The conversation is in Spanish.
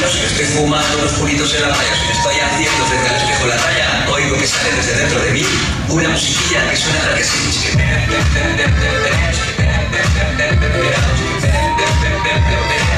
No sé, estoy fumando unos puritos en la playa, si me estoy haciendo frente al espejo la raya, oigo que sale desde dentro de mí una musiquilla que suena tal que así.